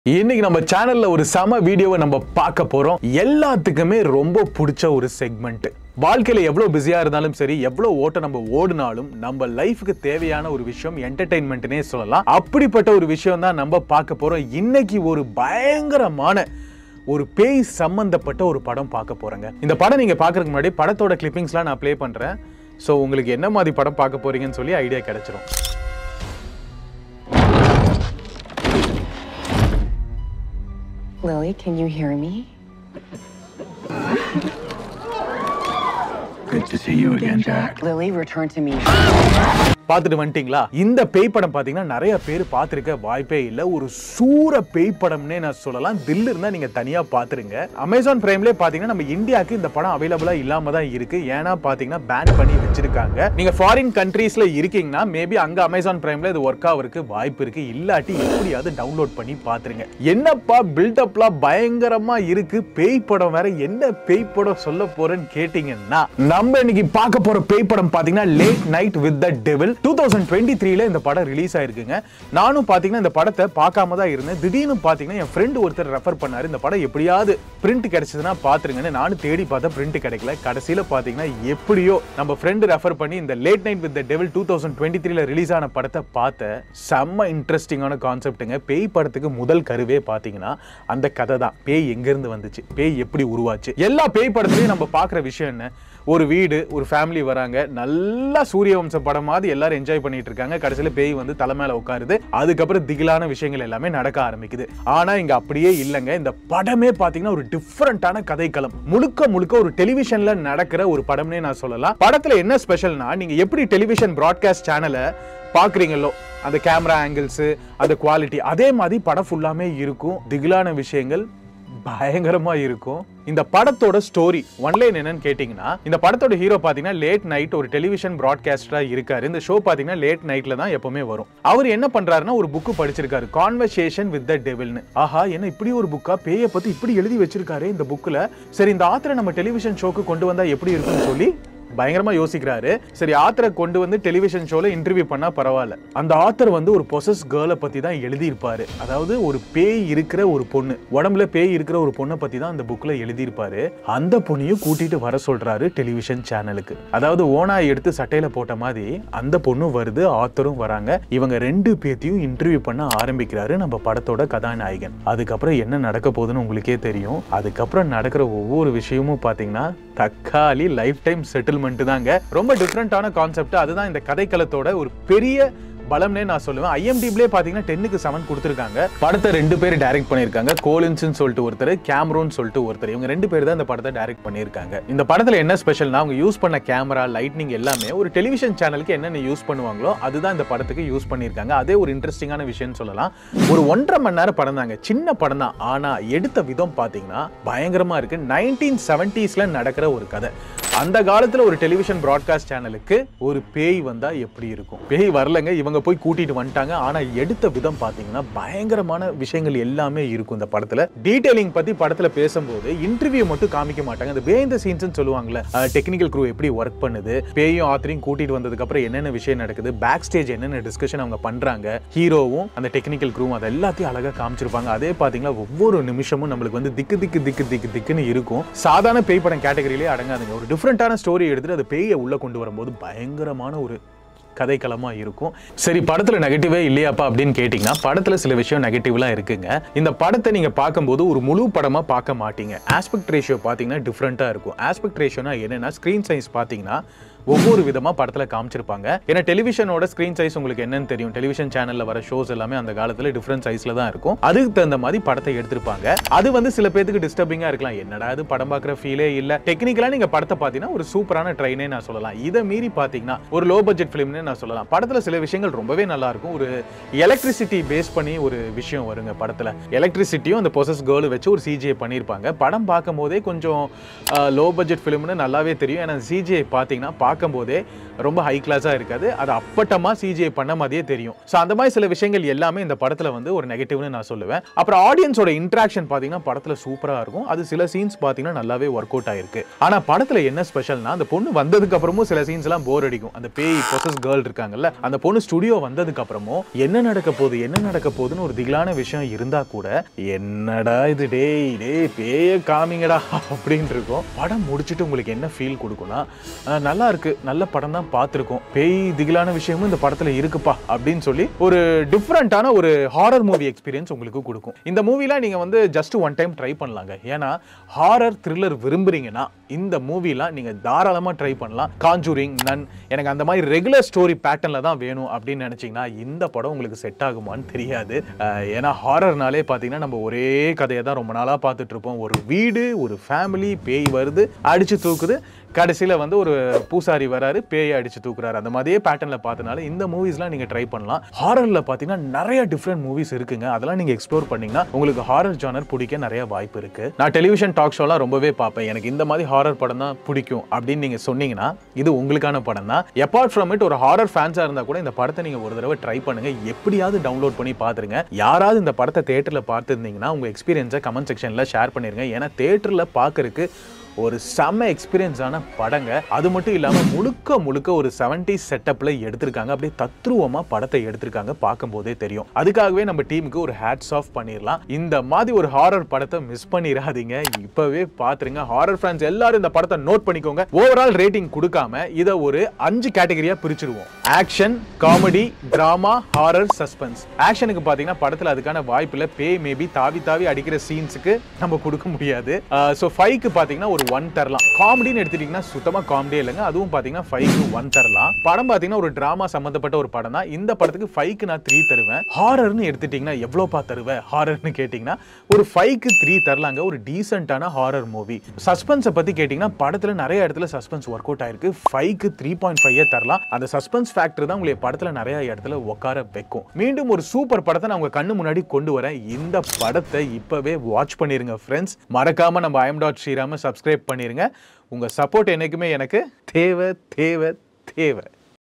இன்னைக்கு நம்ம சேனல்ல ஒரு சம வீடியோவை நம்ம பார்க்க போறோம். எல்லாத்துக்குமே ரொம்ப பிடிச்ச ஒரு செக்மெண்ட். வாழ்க்கையில எவ்வளவு பிஸியா இருந்தாலும் சரி, எவ்வளவு ஓட்ட நம்ம ஓடினாலும் நம்ம லைஃப்க்கு தேவையான ஒரு விஷயம் என்டர்டெயின்மெண்ட்னே சொல்லலாம். அப்படிப்பட்ட ஒரு விஷயம் தான் நம்ம பார்க்க போறோம். இன்னைக்கு ஒரு பயங்கரமான ஒரு பேய் சம்பந்தப்பட்ட ஒரு படம் பார்க்க போறேங்க. இந்த படம் நீங்க பார்க்கறதுக்கு முன்னாடி படத்தோட கிளிப்பிங்ஸ்லாம் நான் ப்ளே பண்றேன். ஸோ உங்களுக்கு என்ன மாதிரி படம் பார்க்க போறீங்கன்னு சொல்லி ஐடியா கிடைச்சிரும். Lily, can you hear me? Good to see you again, Jack. Lily, return to me. பார்த்துட்டு வந்துட்டீங்களா? இந்த பேய் படம் பார்த்தீங்கன்னா நிறைய பேர் பார்த்துருக்க வாய்ப்பே இல்லை. ஒரு சூற பேய் படம்னே நான் சொல்லலாம். தில் இருந்தா நீங்க தனியா பார்த்துருங்க. அமேசான் பிரைம்லேயே பார்த்தீங்கன்னா நம்ம இந்தியாவுக்கு இந்த படம் அவைலபிளா இல்லாம தான் இருக்கு. ஏன்னா பார்த்தீங்கன்னா பேன் பண்ணி வச்சிருக்காங்க. நீங்க ஃபாரின் கண்ட்ரீஸ்ல இருக்கீங்கன்னா மேபி அங்க அமேசான் பிரைம்ல இது ஒர்க் ஆகிறதுக்கு வாய்ப்பு இருக்கு. இல்லாட்டி எப்படியாவது டவுன்லோட் பண்ணி பார்த்துருங்க. என்னப்பா பில்டப்லாம் பயங்கரமா இருக்கு, பேய் படம் வேற, என்ன பேய் படம் சொல்ல போறேன்னு கேட்டீங்கன்னா நம்ம இன்னைக்கு பார்க்க போற பேய் படம் பார்த்தீங்கன்னா late night with the devil. 2023ல இந்த படம் ரிலீஸ் ஆயிருக்குங்க. நானும் பாத்தீங்கன்னா இந்த படத்தை பார்க்காம தான் இருந்தேன். திடீர்னு பாத்தீங்கன்னா என் ஃப்ரெண்ட் ஒருத்தர் ரெஃபர் பண்ணாரு, இந்த படம் எப்படியாவது பிரிண்ட் கிடைச்சதுன்னா பாத்துருங்கன்னு. நானும் தேடி பார்த்தா பிரிண்ட் கிடைக்கல. கடைசியில பாத்தீங்கன்னா எப்படியோ நம்ம ஃப்ரெண்ட் ரெஃபர் பண்ணி இந்த late night with the devil 2023ல ரிலீஸ் ஆன படத்தை பார்த்த செம்ம இன்ட்ரெஸ்டிங்கான கான்செப்ட்டுங்க. பேய் படத்துக்கு முதல் கருவே பாத்தீங்கன்னா அந்த கதை தான். பேய் எங்க இருந்து வந்துச்சு, பேய் எப்படி உருவாச்சு. எல்லா பேய் படத்துலயும் நம்ம பாக்குற விஷயம் என்ன, ஒரு வீடு, ஒரு ஃபேமிலி வராங்க, நல்லா சூரிய வம்ச படம் மாதிரி எல்லாரும் என்ஜாய் பண்ணிட்டு இருக்காங்க. கடைசியில பேய் வந்து தலை மேல உட்காருது. அதுக்கப்புறம் திகிலான விஷயங்கள் எல்லாமே நடக்க ஆரம்பிக்குது. ஆனா இங்க அப்படியே இல்லைங்க. இந்த படமே பாத்தீங்கன்னா ஒரு டிஃபரெண்டான கதைக்களம். முழுக்க முழுக்க ஒரு டெலிவிஷன்ல நடக்கிற ஒரு படம்னே நான் சொல்லலாம். படத்துல என்ன ஸ்பெஷல்னா, நீங்க எப்படி டெலிவிஷன் பிராட்காஸ்ட் சேனலை பாக்குறீங்களோ அந்த கேமரா ஆங்கிள்ஸ், அந்த குவாலிட்டி, அதே மாதிரி படம் ஃபுல்லாமே இருக்கும். திகிலான விஷயங்கள் பயங்கரமா இருக்கும். இந்த படத்தோட ஸ்டோரி ஒன்லைன் என்னன்னு கேட்டீங்கன்னா, இந்த படத்தோட ஹீரோ பாத்தீங்கன்னா லேட் நைட் ஒரு டெலிவிஷன் பிராட்காஸ்டரா இருக்காரு. இந்த ஷோ பாத்தீங்கன்னா லேட் நைட்ல தான் எப்பவுமே வரும். அவர் என்ன பண்றாருன்னா ஒரு புக் படிச்சிருக்காரு, கான்வர்சேஷன் வித் த டெவில்னு. ஆஹா, என்ன இப்படி ஒரு புக்கா, பேயை பத்தி இப்படி எழுதி வச்சிருக்காரு இந்த புக்ல. சரி, இந்த ஆத்தரை நம்ம டெலிவிஷன் ஷோக்கு கொண்டு வந்தா எப்படி இருக்குன்னு சொல்லி பயங்கரமா யோசிக்கிறாரு. சரி, ஆத்தரை கொண்டு வந்து டெலிவிஷன் ஷோல இன்டர்வியூ பண்ணா பரவாயில்ல. அந்த ஆத்தர் வந்து ஒரு பொசஸ் கேர்ளை பத்தி தான் எழுதி இருப்பாரு. அதாவது ஒரு பேய் இருக்கிற ஒரு பொண்ணு, உடம்புல பேய் இருக்கிற ஒரு பொண்ணை பத்தி தான் அந்த புக்ல எழுதி இருப்பாரு. அந்த பொண்ணையும் கூட்டிட்டு வர சொல்றாரு டெலிவிஷன் சேனலுக்கு. அதாவது ஓனாய் எடுத்து சட்டையில போட்ட மாதிரி அந்த பொண்ணும் வருது, ஆத்தரும் வராங்க. இவங்க ரெண்டு பேத்தையும் இன்டர்வியூ பண்ண ஆரம்பிக்கிறாரு நம்ம படத்தோட கதாநாயகன். அதுக்கப்புறம் என்ன நடக்க போகுதுன்னு உங்களுக்கே தெரியும். அதுக்கப்புறம் நடக்கிற ஒவ்வொரு விஷயமும் பாத்தீங்கன்னா தக்காளி லைஃப் டைம் செட்டில்மெண்ட் தாங்க. ரொம்ப டிஃபரெண்டான கான்செப்ட். அதுதான் இந்த கதைக்களத்தோட ஒரு பெரிய பலம்னே நான் சொல்லுவேன். IMDbலே பாத்தீங்கன்னா 10க்கு 7 கொடுத்திருக்காங்க. படத்தை ரெண்டு பேர் டைரக்ட் பண்ணிருக்காங்க. கோலின்ஸ்னு சொல்லிட்டு ஒருத்தர், கேமரோன்னு சொல்லிட்டு ஒருத்தர். இவங்க ரெண்டு பேர் தான் இந்த படத்தை டைரக்ட் பண்ணிருக்காங்க. இந்த படத்துல என்ன ஸ்பெஷல்னா, அவங்க யூஸ் பண்ண கேமரா, லைட்னிங் எல்லாமே ஒரு டெலிவிஷன் சேனலுக்கு என்னென்ன யூஸ் பண்ணுவாங்களோ அதுதான் இந்த படத்துக்கு யூஸ் பண்ணிருக்காங்க. அதே ஒரு இன்ட்ரெஸ்டிங்கான விஷயம்னு சொல்லலாம். ஒரு 1.5 மணி நேரம் படம் தாங்க, சின்ன படம் தான். ஆனா எடுத்த விதம் பாத்தீங்கன்னா பயங்கரமா இருக்கு. 1970ஸ்ல நடக்கிற ஒரு கதை. அந்த காலத்துல ஒரு டெலிவிஷன் பிராட்காஸ்ட் சேனலுக்கு ஒரு பேய் வந்தா எப்படி இருக்கும். பேய் வரலங்க, இவங்க போய் கூட்டிட்டு வந்துட்டாங்க. ஆனா எடுத்த விதம் பாத்தீங்கன்னா பயங்கரமான விஷயங்கள் எல்லாமே இருக்கும் இந்த படத்துல. டீடைலிங் பத்தி படத்துல பேசும்போது இன்டர்வியூ மட்டும் காமிக்க மாட்டாங்க. அந்த பிஹைண்ட் தி சீன்ஸ் சொல்லுவாங்கல்ல, டெக்னிக்கல் க்ரூ எப்படி ஒர்க் பண்ணுது, பேயும் ஆத்தரையும் கூட்டிட்டு வந்ததுக்கு அப்புறம் என்னென்ன விஷயம் நடக்குது, பேக் ஸ்டேஜ் என்னென்ன டிஸ்கஷன் அவங்க பண்றாங்க, ஹீரோவும் அந்த டெக்னிக்கல் க்ரூவும், அது எல்லாத்தையும் அழகா காமிச்சிருப்பாங்க. அதே பாத்தீங்கன்னா ஒவ்வொரு நிமிஷமும் நம்மளுக்கு வந்து திக்குன்னு இருக்கும். சாதாரண பேய் படம் கேட்டகரியிலே அடங்காதுங்க. ஒரு டிஃபரெண்டான ஸ்டோரி எடுத்துட்டு அது பேயை உள்ள கொண்டு வரும்போது பயங்கரமான ஒரு கதைக்களமா இருக்கும். சரி, படத்துல நெகட்டிவே இல்லையாப்பா அப்படின்னு கேட்டீங்கன்னா, படத்துல சில விஷயம் நெகட்டிவ்லாம் இருக்குங்க. இந்த படத்தை நீங்க பார்க்கும்போது ஒரு முழு படமா பார்க்க மாட்டீங்க. ஆஸ்பெக்ட் ரேஷியோ பாத்தீங்கன்னா டிஃபரெண்டா இருக்கும். ஆஸ்பெக்ட் ரேஷியோனா என்னன்னா, ஸ்கிரீன் சைஸ் பாத்தீங்கன்னா ஒவ்வொரு விதமா படத்துல காமிச்சிருப்பாங்க. ஏன்னா டெலிவிஷனோட ஸ்கிரீன் சைஸ் உங்களுக்கு என்னன்னு தெரியும். டெலிவிஷன் சேனல்ல வர ஷோஸ் எல்லாமே அந்த காலத்துல டிஃபரெண்ட் சைஸ்ல தான் இருக்கும். அதுக்கு தகுந்த மாதிரி படத்தை எடுத்திருப்பாங்க. அது வந்து சில பேருக்கு டிஸ்டர்பிங்கா இருக்கலாம். என்னடா இது படம் பார்க்குற ஃபீலே இல்ல. டெக்னிக்கலா நீங்க படத்தை பாத்தீங்கன்னா ஒரு சூப்பரான ட்ரெயினே நான் சொல்லலாம். இதை மீறி பாத்தீங்கன்னா ஒரு லோ பட்ஜெட் பிலிம்னே நான் சொல்லலாம். படத்துல சில விஷயங்கள் ரொம்பவே நல்லா இருக்கும். ஒரு எலக்ட்ரிசிட்டி பேஸ் பண்ணி ஒரு விஷயம் வருங்க படத்துல. எலக்ட்ரிசிட்டியும் அந்த பொசஸ் கேர்ள் வச்சு ஒரு CGI பண்ணிருப்பாங்க. படம் பார்க்கும் போதே கொஞ்சம் லோ பட்ஜெட் பிலிம்னு நல்லாவே தெரியும். ஏன்னா CGI பாத்தீங்கன்னா பார்க்கும்போதே ரொம்ப ஹை கிளாஸா இருக்காது, அது அப்பட்டமா சிஜிஐ பண்ண மாதிரியே தெரியும். ஸோ அந்த மாதிரி சில விஷயங்கள் எல்லாமே இந்த படத்துல வந்து ஒரு நெகட்டிவ்னு நான் சொல்லுவேன். அப்புறம் ஆடியன்ஸோட இன்ட்ராக்ஷன் பாத்தீங்கன்னா படத்துல சூப்பரா இருக்கும். அது சில சீன்ஸ் பாத்தீங்கன்னா நல்லாவே ஒர்க் அவுட் ஆயிருக்கு. ஆனா படத்துல என்ன ஸ்பெஷல்னா, அந்த பொண்ணு வந்ததுக்கு அப்புறமும் சில சீன்ஸ் எல்லாம் போர் அடிக்கும். அந்த பேய் பொசஸ் கேர்ள் இருக்காங்கல்ல, அந்த பொண்ணு ஸ்டுடியோ வந்ததுக்கு அப்புறமும் என்ன நடக்க போகுதுன்னு ஒரு திகிலான விஷயம் இருந்தா கூட என்னடா இது டேய் பேய காமிங்கடா அப்படின்னு இருக்கும். படம் முடிச்சுட்டு உங்களுக்கு என்ன ஃபீல் கொடுக்கும்னா, நல்லா இருக்கு, நல்ல படம் தான் பார்த்துருக்கோம், பேய் திகிலான விஷயமும் இந்த படத்துல இருக்குப்பா அப்படின்னு சொல்லி ஒரு டிஃப்ரெண்டான ஒரு ஹாரர் மூவி எக்ஸ்பீரியன்ஸ் உங்களுக்கு கொடுக்கும். இந்த மூவிலாம் நீங்க வந்து ஜஸ்ட் ஒன் டைம் ட்ரை பண்ணலாங்க. ஏன்னா ஹாரர் த்ரில்லர் விரும்புறீங்கன்னா இந்த மூவிலாம் நீங்க தாராளமா ட்ரை பண்ணலாம். காஞ்சூரிங், நன், எனக்கு அந்த மாதிரி ரெகுலர் ஸ்டோரி பேட்டர்ன்ல தான் வேணும் அப்படின்னு நினைச்சீங்கன்னா இந்த படம் உங்களுக்கு செட் ஆகுமான்னு தெரியாது. ஏன்னா ஹாரர்னாலே பாத்தீங்கன்னா நம்ம ஒரே கதையை தான் ரொம்ப நாளா பார்த்துட்டு இருப்போம். ஒரு வீடு, ஒரு ஃபேமிலி, பேய் வருது, அடிச்சு தூக்குது, கடைசியில் வந்து ஒரு பூசாரி வராரு, பேயை அடிச்சு தூக்குறாரு. அந்த மாதிரியே பேட்டர்ன்ல பார்த்தனால இந்த மூவிஸ்லாம் நீங்க ட்ரை பண்ணலாம். ஹாரர்ல பார்த்தீங்கன்னா நிறைய டிஃப்ரெண்ட் மூவிஸ் இருக்குங்க. அதெல்லாம் நீங்க எக்ஸ்ப்ளோர் பண்ணீங்கன்னா உங்களுக்கு ஹாரர் ஜானர் பிடிக்க நிறைய வாய்ப்பு இருக்கு. நான் டெலிவிஷன் டாக் ஷோலாம் ரொம்பவே பார்ப்பேன். எனக்கு இந்த மாதிரி ஹாரர் படம் தான் பிடிக்கும் அப்படின்னு நீங்க சொன்னீங்கன்னா இது உங்களுக்கான படம் தான். அப்பார்ட் ஃப்ரம் இட், ஒரு ஹாரர் ஃபேன்ஸா இருந்தா கூட இந்த படத்தை நீங்க ஒரு தடவை ட்ரை பண்ணுங்க. எப்படியாவது டவுன்லோட் பண்ணி பாத்துருங்க. யாராவது இந்த படத்தை தியேட்டர்ல பார்த்துருந்தீங்கன்னா உங்க எக்ஸ்பீரியன்ஸை கமெண்ட் செக்ஷன்ல ஷேர் பண்ணிருங்க. ஏன்னா தியேட்டர்ல பார்க்கறதுக்கு ஒரு செம்ம எக்ஸ்பீரியன்ஸான படங்க. அது மட்டும் இல்லாம முழுக்க ஒரு 70s செட்டப்ல எடுத்திருக்காங்க. அப்படியே தத்ரூவமா படத்தை எடுத்திருக்காங்க, பார்க்கும்போதே தெரியும். அதுக்காகவே நம்ம டீமுக்கு ஒரு ஹேட்ஸ் ஆஃப் பண்ணிடலாம். இந்த மாதிரி ஒரு ஹாரர் படத்தை மிஸ் பண்ணிடாதீங்க, இப்பவே பாத்துருங்க. ஹாரர் ஃபேன்ஸ் எல்லாரும் இந்த படத்தை நோட் பண்ணிக்கோங்க. ஓவரால் ரேட்டிங் கொடுக்காம இதை ஒரு 5 கேட்டகரியா பிரிச்சிருவோம். Action, comedy, drama, horror, suspense. ஆக்ஷனுக்கு பாத்தீங்கன்னா படத்துல அதுக்கான வாய்ப்புல பேய் மேபி தாவி அடிக்கிற சீன்ஸுக்கு நம்ம கொடுக்க முடியாது. சோ 5க்கு பாத்தீங்கன்னா ஒரு 1 தரலாம். காமெடின்னு எடுத்துட்டீங்கன்னா சுத்தமா காமெடியே இல்லைங்க, அதுவும் பாத்தீங்கன்னா 5க்கு 1 தரலாம். படம் பாத்தீங்கன்னா ஒரு டிராமா சம்பந்தப்பட்ட ஒரு படம் தான். இந்த படத்துக்கு 5க்கு நான் 3 தருவேன். ஹாரர்னு எடுத்துட்டீங்கன்னா எவ்வளோப்பா தருவேன் ஹாரர்னு கேட்டீங்கன்னா ஒரு 5க்கு 3 தரலாங்க. ஒரு டீசென்ட்டான ஹாரர் மூவி. சஸ்பென்ஸை பத்தி கேட்டீங்கன்னா படத்துல நிறைய இடத்துல சஸ்பென்ஸ் ஒர்க் அவுட் ஆயிருக்கு. 5க்கு 3.5 தரலாம். அந்த சஸ்பென்ஸ் ஃபேக்டர் தான் உங்களை படத்துல நிறைய இடத்துல உட்கார வைக்கும். மீண்டும் ஒரு சூப்பர் படத்தை நான் உங்க கண்ணு முன்னாடி கொண்டு வரேன். இந்த படத்தை இப்பவே வாட்ச் பண்ணிருங்க ஃப்ரெண்ட்ஸ். மறக்காம நம்ம IM.Sriram சப்ஸ்கிரைப் பண்ணிருங்க. உங்க சப்போர்ட் என்னைக்குமே எனக்கு தேவை.